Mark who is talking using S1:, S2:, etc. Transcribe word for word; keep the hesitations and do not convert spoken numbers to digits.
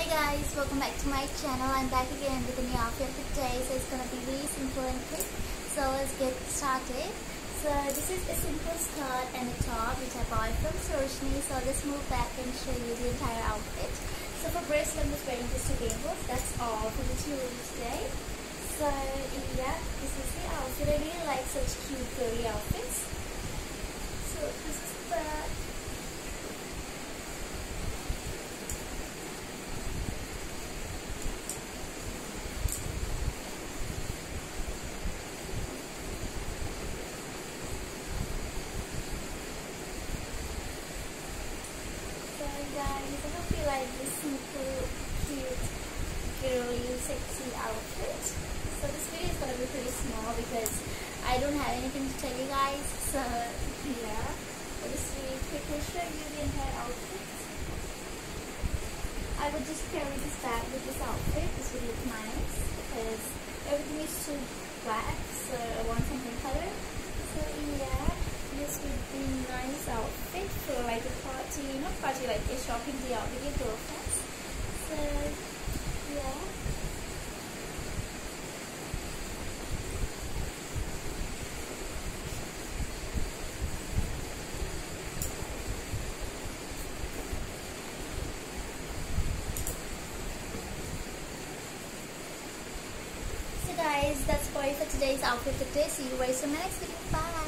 S1: Guys, welcome back to my channel. I'm back again with a new outfit for today. So it's gonna be really simple and quick. So let's get started. So this is a simple skirt and a top which I bought from Sarojini. So let's move back and show you the entire outfit. So for bracelet, I'm just wearing just two rainbows. That's all for the tutorial today. So yeah, this is the outfit. I really like such cute girly outfits. So this is the back. Guys, I hope you like this simple, cute, girly, sexy outfit. So this video is gonna be pretty small because I don't have anything to tell you guys. So yeah, I'll just really quickly show you the entire outfit. I would just carry this bag with this outfit. This would look nice because everything is too black, so I want something color. So yeah, this would be nice outfit for like a party, not party, like a shopping day out with your girlfriends. So yeah. So guys, that's for it for today's outfit for today. See you guys in the next video. Bye.